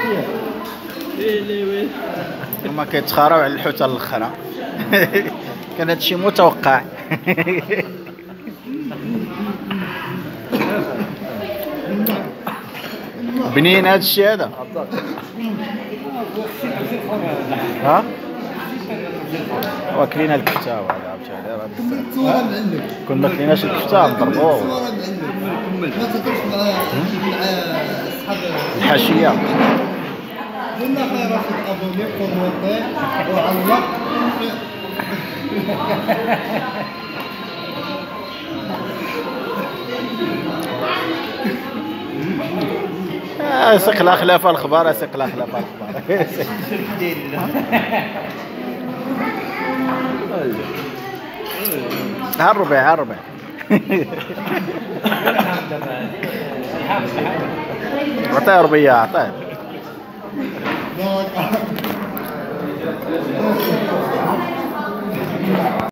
هما كيتخاراو على الحوته الاخرى. كان هادشي متوقع. بنين هادشي هذا. ها واكلين الكفته هذا كون ما كليناش الكفته نضربوه ما تهضرش مع اصحاب الحاشيه. قلنا خير اخي ابوني كومونتير وعلق. سق لا خلاف الخبار، سق لا خلاف الخبار. ها الربع ها الربع. عطيه ربيع عطيه.